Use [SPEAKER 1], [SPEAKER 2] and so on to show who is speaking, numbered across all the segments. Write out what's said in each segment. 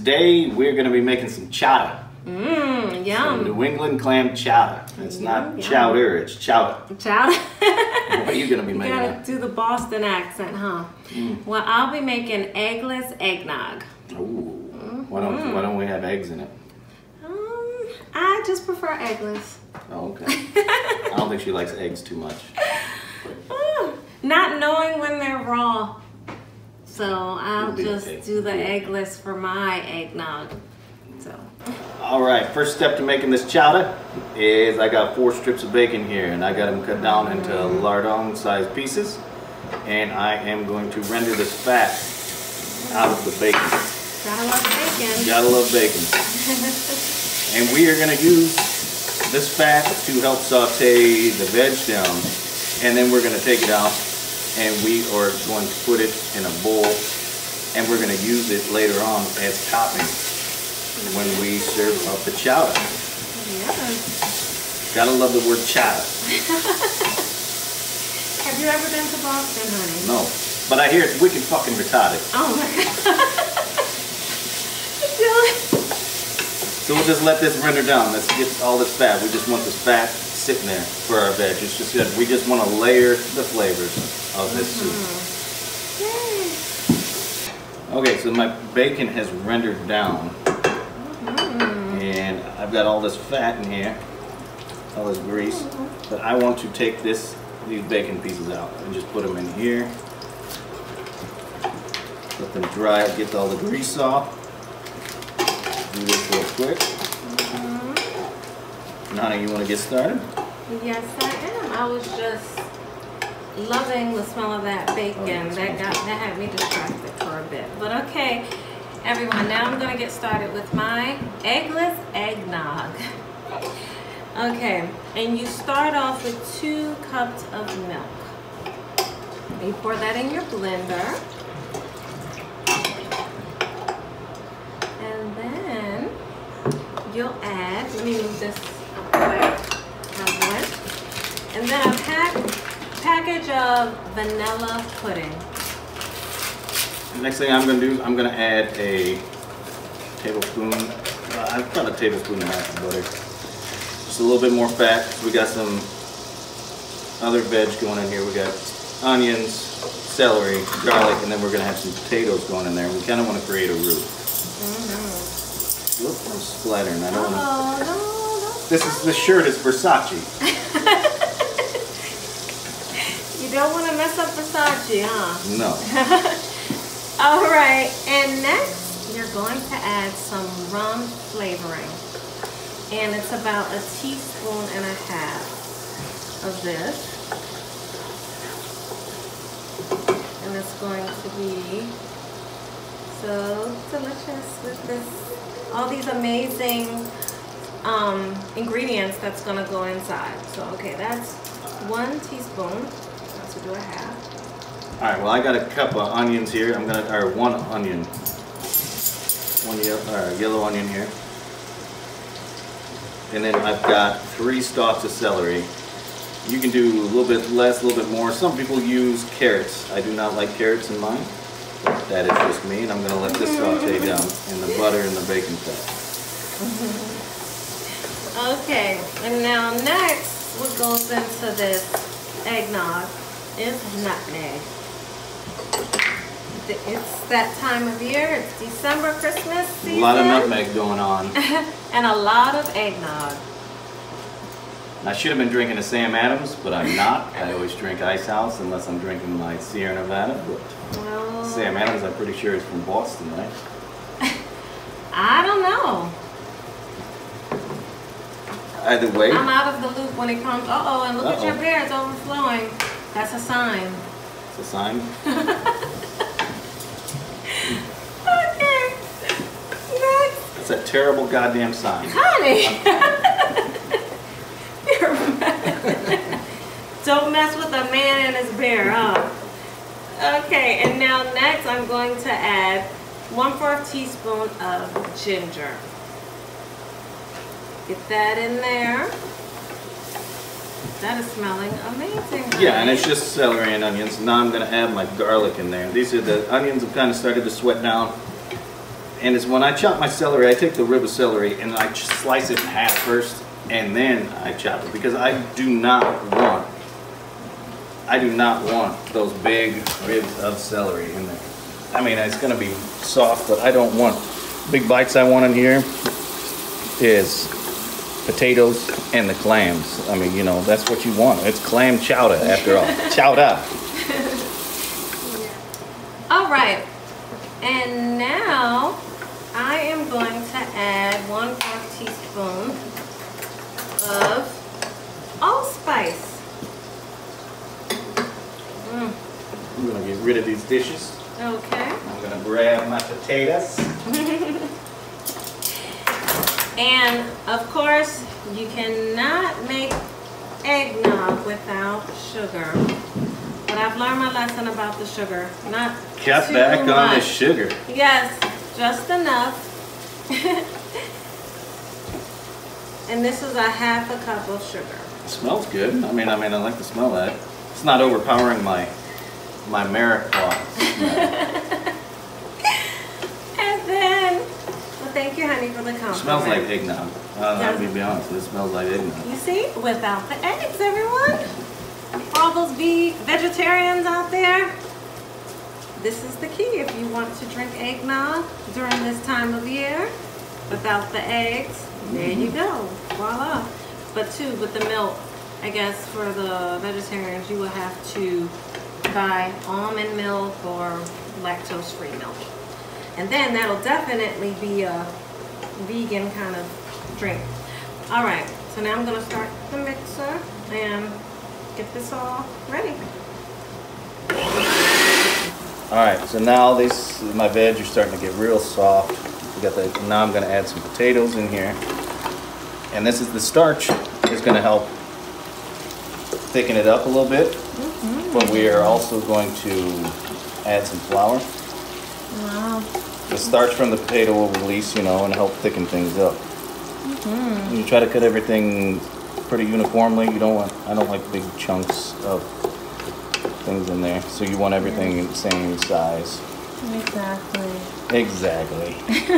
[SPEAKER 1] today we're going to be making some chowder.
[SPEAKER 2] Yum.
[SPEAKER 1] Some New England clam chowder. It's not chowder, it's chowder.
[SPEAKER 2] Chowder?
[SPEAKER 1] What are you going to be making?
[SPEAKER 2] You gotta do the Boston accent, huh? Well, I'll be making eggless eggnog.
[SPEAKER 1] Ooh. Why don't we have eggs in it?
[SPEAKER 2] I just prefer eggless.
[SPEAKER 1] Oh, okay. I don't think she likes eggs too much.
[SPEAKER 2] Not knowing when they're raw. So I'll just do the eggless for my eggnog. So.
[SPEAKER 1] Alright, first step to making this chowder is I got 4 strips of bacon here, and I got them cut down into lardon sized pieces, and I am going to render this fat out of the bacon.
[SPEAKER 2] Gotta love bacon.
[SPEAKER 1] Gotta love bacon. And we are going to use this fat to help saute the veg down, and then we're going to take it out and we are going to put it in a bowl, and we're going to use it later on as topping when we serve up the chowder.
[SPEAKER 2] Yes.
[SPEAKER 1] Gotta love the word chowder.
[SPEAKER 2] Have you ever been to Boston, honey?
[SPEAKER 1] No, but I hear it's wicked fucking retarded.
[SPEAKER 2] Oh my god.
[SPEAKER 1] So we'll just let this render down. Let's get all this fat. We just want this fat sitting there for our veg. It's just good. We just want to layer the flavors of this soup. Yay. Okay, so my bacon has rendered down. And I've got all this fat in here, all this grease. But I want to take these bacon pieces out and just put them in here. Let them dry, get all the grease off. Do this real quick. Nana, you want to get started?
[SPEAKER 2] Yes, I am. I was just loving the smell of that bacon. That had me distracted for a bit. But okay, everyone, now I'm going to get started with my eggless eggnog. Okay, and you start off with 2 cups of milk. You pour that in your blender. And then you'll add, let me move this away. And then a package of vanilla pudding.
[SPEAKER 1] The next thing I'm going to do is I'm going to add a tablespoon, I've got a tablespoon and a half of butter. Just a little bit more fat. We got some other veg going in here. We got onions, celery, garlic, and then we're going to have some potatoes going in there. We kind of want to create a roux. Look, I'm splattering. I don't want to. This shirt is Versace.
[SPEAKER 2] You don't want to mess up Versace, huh?
[SPEAKER 1] No.
[SPEAKER 2] All right, and next you're going to add some rum flavoring, and it's about 1.5 teaspoons of this, and it's going to be so delicious with this, all these amazing ingredients that's going to go inside. So okay, that's 1 teaspoon. So do 1/2.
[SPEAKER 1] All right. Well, I got a cup of onions here. I'm gonna, or 1 onion, 1 yellow onion here, and then I've got 3 stalks of celery. You can do a little bit less, a little bit more. Some people use carrots. I do not like carrots in mine. That is just me, and I'm going to let this saute down in the butter and the bacon fat.
[SPEAKER 2] Okay, and now next, what goes into this eggnog is nutmeg. It's that time of year. It's December, Christmas season.
[SPEAKER 1] A lot of nutmeg going on.
[SPEAKER 2] And a lot of eggnog.
[SPEAKER 1] I should have been drinking a Sam Adams, but I'm not. I always drink Ice House unless I'm drinking my Sierra Nevada. But Sam Adams, I'm pretty sure is from Boston, right?
[SPEAKER 2] I don't know.
[SPEAKER 1] Either way.
[SPEAKER 2] I'm out of the loop when it comes. And look at your beer, it's overflowing. That's a sign.
[SPEAKER 1] It's a sign?
[SPEAKER 2] Okay. Next.
[SPEAKER 1] It's a terrible goddamn sign.
[SPEAKER 2] Honey. You're mad. Don't mess with a man and his beer, huh? Okay, and now next I'm going to add 1/4 teaspoon of ginger. Get that in there. That is smelling amazing.
[SPEAKER 1] Yeah, and it's just celery and onions. Now I'm going to add my garlic in there. These are the onions have kind of started to sweat down. And it's when I chop my celery, I take the rib of celery and I slice it in half first, and then I chop it, because I do not want those big ribs of celery in there. I mean, it's gonna be soft, but I don't want big bites. I want in here is potatoes and the clams. I mean, you know, that's what you want. It's clam chowder after all. Chowda.
[SPEAKER 2] All right, and now I am going to add 1/4 teaspoon of allspice.
[SPEAKER 1] I'm gonna get rid of these dishes.
[SPEAKER 2] Okay.
[SPEAKER 1] I'm gonna grab my potatoes.
[SPEAKER 2] And of course, you cannot make eggnog without sugar. But I've learned my lesson about the sugar. Not
[SPEAKER 1] Cut
[SPEAKER 2] too
[SPEAKER 1] back
[SPEAKER 2] much.
[SPEAKER 1] on the sugar.
[SPEAKER 2] Yes, just enough. And this is 1/2 cup of sugar.
[SPEAKER 1] It smells good. I mean, I like the smell of that. It's not overpowering my merit pot.
[SPEAKER 2] And then, well, thank you, honey, for the compliment.
[SPEAKER 1] It smells like eggnog. I'll be honest, it smells like eggnog.
[SPEAKER 2] You see, without the eggs, everyone. For all those vegetarians out there, this is the key. If you want to drink eggnog during this time of year without the eggs, there you go. Voila. But too, with the milk, I guess for the vegetarians, you will have to buy almond milk or lactose-free milk. And then that'll definitely be a vegan kind of drink. All right, so now I'm gonna start the mixer and get this all ready.
[SPEAKER 1] All right, so now my veg are starting to get real soft. Now I'm gonna add some potatoes in here. And this is the starch is gonna help thicken it up a little bit. But we are also going to add some flour.
[SPEAKER 2] Wow.
[SPEAKER 1] The starch from the potato will release, you know, and help thicken things up. You try to cut everything pretty uniformly. I don't like big chunks of things in there. So you want everything in the same size. Exactly.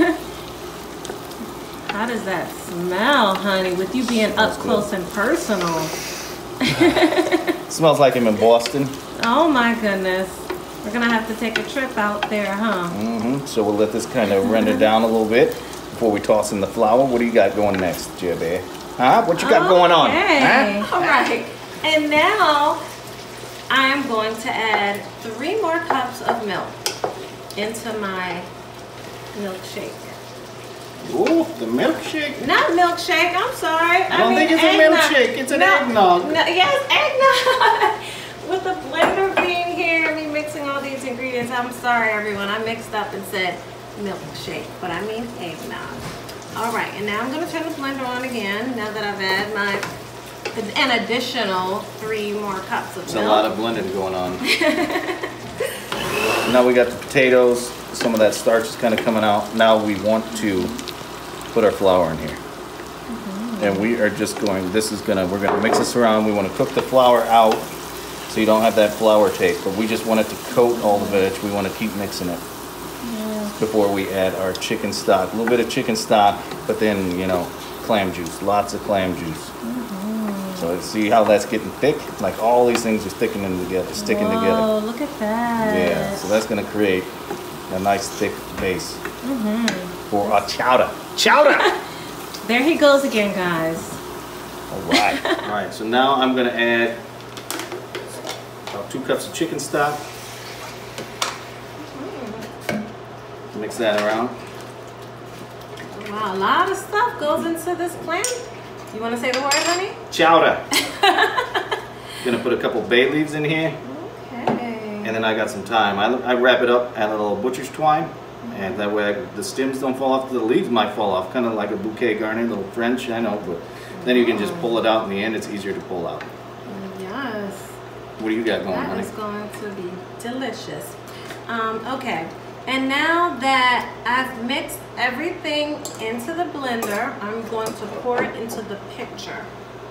[SPEAKER 2] How does that smell, honey, with you being up close and personal?
[SPEAKER 1] Smells like I'm in Boston.
[SPEAKER 2] Oh my goodness. We're gonna have to take a trip out there, huh?
[SPEAKER 1] So we'll let this kind of render down a little bit before we toss in the flour. What do you got going next, Jibby? Huh? What you got going on?
[SPEAKER 2] Okay.
[SPEAKER 1] Huh?
[SPEAKER 2] All right. And now I'm going to add 3 more cups of milk into my milkshake.
[SPEAKER 1] Ooh, the milkshake.
[SPEAKER 2] Not milkshake, I'm sorry.
[SPEAKER 1] I don't think it's a milkshake, it's an eggnog.
[SPEAKER 2] No, yes, eggnog. With the blender being here, me mixing all these ingredients, I'm sorry everyone, I mixed up and said milkshake, but I mean eggnog. All right, and now I'm gonna turn the blender on again, now that I've added an additional 3 more cups of milk.
[SPEAKER 1] There's a lot of blending going on. Now we got the potatoes, some of that starch is kind of coming out. Now we want to put our flour in here. And we are just going, we're gonna mix this around. We want to cook the flour out so you don't have that flour taste, but we just want it to coat all the veg. We want to keep mixing it before we add our chicken stock. A little bit of chicken stock, but then, you know, clam juice, lots of clam juice. So see how that's getting thick? Like all these things are sticking together.
[SPEAKER 2] Oh, look at that.
[SPEAKER 1] Yeah, so that's gonna create a nice thick base for our chowder. Chowder!
[SPEAKER 2] There he goes again, guys.
[SPEAKER 1] All right. All right, so now I'm gonna add about 2 cups of chicken stock. Mix that around.
[SPEAKER 2] Wow, a lot of stuff goes into this clam. You want to say the word, honey?
[SPEAKER 1] Chowder. Gonna put a couple bay leaves in here.
[SPEAKER 2] Okay.
[SPEAKER 1] And then I got some thyme. I wrap it up, add a little butcher's twine, and that way the stems don't fall off, the leaves might fall off, kind of like a bouquet garni, a little French, I know, but then you can just pull it out in the end. It's easier to pull out.
[SPEAKER 2] Yes.
[SPEAKER 1] What do you got going, honey?
[SPEAKER 2] That is going to be delicious. Okay. And now that I've mixed everything into the blender, I'm going to pour it into the pitcher.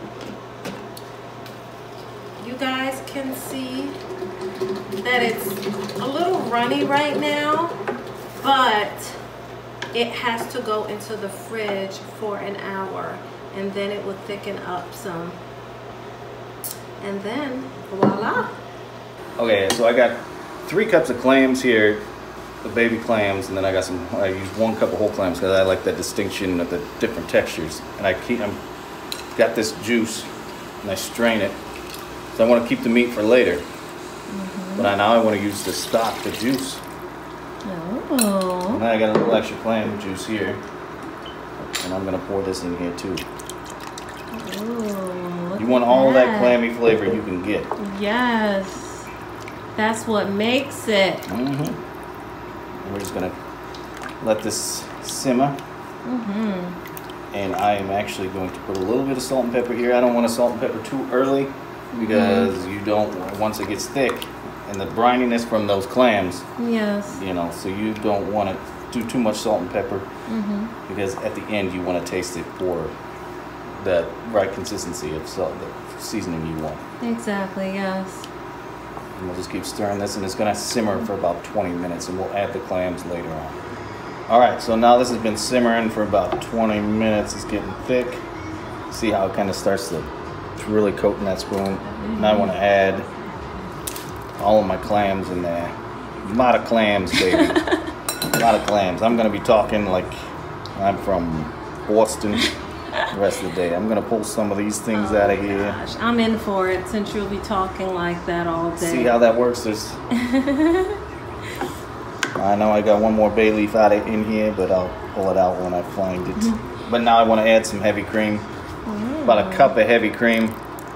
[SPEAKER 2] You guys can see that it's a little runny right now, but it has to go into the fridge for an hour, and then it will thicken up some. And then, voila.
[SPEAKER 1] Okay, so I got 3 cups of clams here, the baby clams, and then I used 1 cup of whole clams because I like that distinction of the different textures. And I'm got this juice, and I strain it. So I want to keep the meat for later. But now I want to use the stock, the juice.
[SPEAKER 2] Oh.
[SPEAKER 1] And I got a little extra clam juice here. And I'm going to pour this in here too.
[SPEAKER 2] Ooh,
[SPEAKER 1] You want all that clammy flavor you can get.
[SPEAKER 2] Yes. That's what makes it.
[SPEAKER 1] And we're just going to let this simmer. And I am actually going to put a little bit of salt and pepper here. I don't want to salt and pepper too early because you don't, once it gets thick, and the brininess from those clams,
[SPEAKER 2] yes,
[SPEAKER 1] you know, so you don't want to do too much salt and pepper because at the end you want to taste it for the right consistency of salt, the seasoning you want.
[SPEAKER 2] Exactly, yes.
[SPEAKER 1] And we'll just keep stirring this, and it's going to simmer for about 20 minutes, and we'll add the clams later on. All right, so now this has been simmering for about 20 minutes. It's getting thick. See how it kind of starts to really coat in that spoon. Now I want to add all of my clams in there. A lot of clams, baby. A lot of clams. I'm going to be talking like I'm from Boston the rest of the day. I'm going to pull some of these things out of here.
[SPEAKER 2] Gosh, I'm in for it since you'll be talking like that all day.
[SPEAKER 1] See how that works? There's I know I got 1 more bay leaf in here, but I'll pull it out when I find it. But now I want to add some heavy cream. About a cup of heavy cream.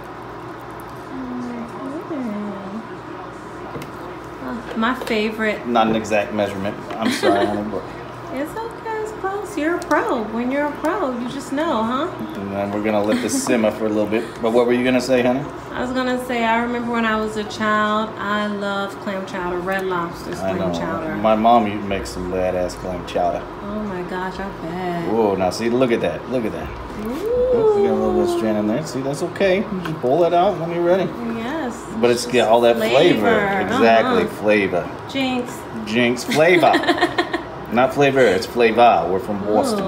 [SPEAKER 2] My favorite.
[SPEAKER 1] Not an exact measurement. I'm sorry, honey, but
[SPEAKER 2] It's okay, it's close. You're a pro. When you're a pro, you just know, huh?
[SPEAKER 1] and then we're gonna let this simmer for a little bit. But what were you gonna say, honey?
[SPEAKER 2] I was gonna say, I remember when I was a child, I loved clam chowder, Red Lobster's
[SPEAKER 1] I
[SPEAKER 2] clam
[SPEAKER 1] know.
[SPEAKER 2] chowder.
[SPEAKER 1] My mom used to make some badass clam chowder.
[SPEAKER 2] Oh my gosh, I bet.
[SPEAKER 1] Whoa, now see, look at that. Look at that.
[SPEAKER 2] Ooh.
[SPEAKER 1] Oh, we got a little bit of strand in there. See, that's okay. You just pull that out when you're ready.
[SPEAKER 2] Yes.
[SPEAKER 1] But it's got all that flavor. Exactly, flavor.
[SPEAKER 2] Jinx.
[SPEAKER 1] Jinx flavor. Not flavor, it's flavor. We're from Boston.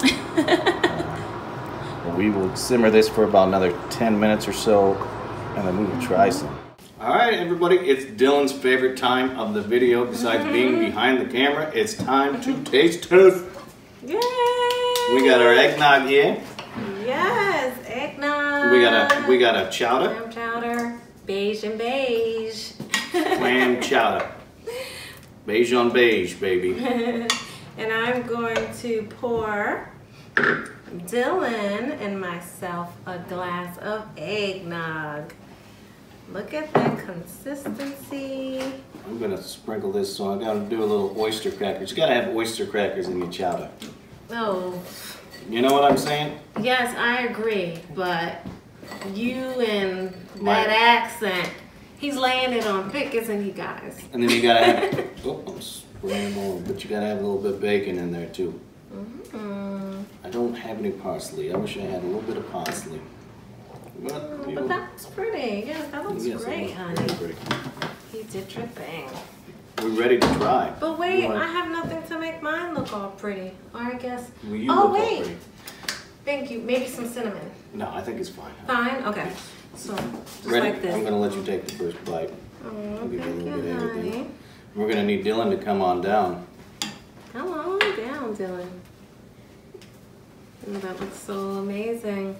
[SPEAKER 1] We will simmer this for about another 10 minutes or so, and then we will try some. All right, everybody, it's Dylan's favorite time of the video. Besides being behind the camera, it's time to taste test.
[SPEAKER 2] Yay!
[SPEAKER 1] We got our eggnog here.
[SPEAKER 2] Yes, eggnog.
[SPEAKER 1] We got a chowder.
[SPEAKER 2] Clam chowder, beige and beige.
[SPEAKER 1] Clam chowder. Beige on beige, baby.
[SPEAKER 2] And I'm going to pour Dylan and myself a glass of eggnog. Look at that consistency.
[SPEAKER 1] I'm gonna sprinkle this, so I gotta do a little oyster crackers. You gotta have oyster crackers in your chowder.
[SPEAKER 2] Oh.
[SPEAKER 1] You know what I'm saying?
[SPEAKER 2] Yes, I agree, but you and that accent, he's laying it on thick, isn't he, guys?
[SPEAKER 1] And then you gotta have, oh, I'm spraying on, but you gotta have a little bit of bacon in there too. I don't have any parsley. I wish I had a little bit of parsley.
[SPEAKER 2] But that looks pretty. Yes, that looks great, honey.
[SPEAKER 1] Great.
[SPEAKER 2] You did your thing.
[SPEAKER 1] We're ready to try.
[SPEAKER 2] But wait, I have nothing to make mine look all pretty. Or I guess.
[SPEAKER 1] Well, you look all pretty.
[SPEAKER 2] Thank you. Maybe some cinnamon.
[SPEAKER 1] No, I think it's fine.
[SPEAKER 2] Fine? Okay. So, just
[SPEAKER 1] ready?
[SPEAKER 2] like this.
[SPEAKER 1] I'm gonna let you take the first bite.
[SPEAKER 2] Oh,
[SPEAKER 1] I'll give you a
[SPEAKER 2] thank
[SPEAKER 1] little bit of
[SPEAKER 2] you,
[SPEAKER 1] everything.
[SPEAKER 2] honey.
[SPEAKER 1] We're gonna need Dylan to come on down.
[SPEAKER 2] Come on down, Dylan. Oh, that looks so amazing.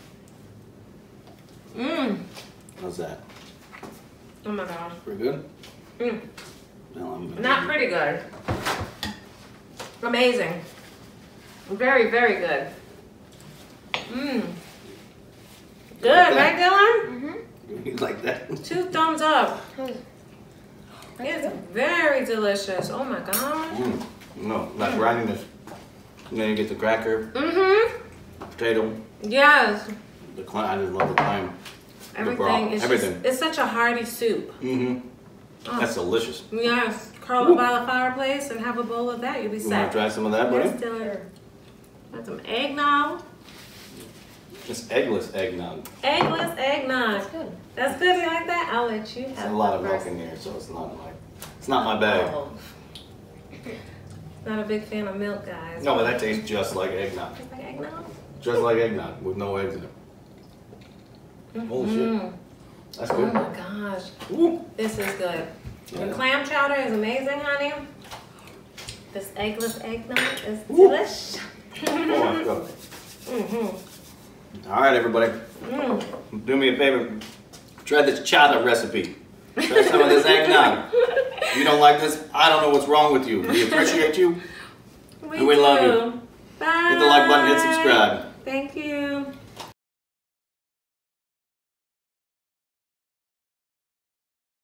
[SPEAKER 2] Mmm.
[SPEAKER 1] How's that?
[SPEAKER 2] Oh my gosh.
[SPEAKER 1] Pretty good?
[SPEAKER 2] Mmm.
[SPEAKER 1] Well, I'm gonna
[SPEAKER 2] Not pretty good. Amazing. Very, very good. Mmm. Good, right, Dylan?
[SPEAKER 1] You like that?
[SPEAKER 2] 2 thumbs up. It's very delicious. Oh my gosh.
[SPEAKER 1] No, like grinding this. And then you get the cracker, potato.
[SPEAKER 2] Yes.
[SPEAKER 1] The clam. I just love the clam.
[SPEAKER 2] Everything is
[SPEAKER 1] everything.
[SPEAKER 2] It's such a hearty soup.
[SPEAKER 1] That's delicious.
[SPEAKER 2] Yes. Curl up by the fireplace and have a bowl of that. You'll be set.
[SPEAKER 1] You want to try some of that, buddy?
[SPEAKER 2] Yes, Dylan. Got some eggnog.
[SPEAKER 1] It's eggless eggnog.
[SPEAKER 2] Eggless eggnog. That's good. That's good. You like that? I'll let you have
[SPEAKER 1] There's a lot of
[SPEAKER 2] first.
[SPEAKER 1] milk in here, so it's not my bag.
[SPEAKER 2] Oh. Not a big fan of milk, guys.
[SPEAKER 1] No, but that tastes just like eggnog.
[SPEAKER 2] Just like eggnog?
[SPEAKER 1] Just like eggnog with no eggs in it. Holy shit. That's good.
[SPEAKER 2] Oh my gosh.
[SPEAKER 1] Ooh.
[SPEAKER 2] This is good.
[SPEAKER 1] Yeah.
[SPEAKER 2] The clam chowder is amazing, honey. This eggless eggnog is delish.
[SPEAKER 1] Oh my God. All right, everybody. Do me a favor. Try this chowda recipe. Try some of this eggnog. If you don't like this, I don't know what's wrong with you. We appreciate you.
[SPEAKER 2] We
[SPEAKER 1] and we love you.
[SPEAKER 2] Bye.
[SPEAKER 1] Hit the like button, hit subscribe.
[SPEAKER 2] Thank you.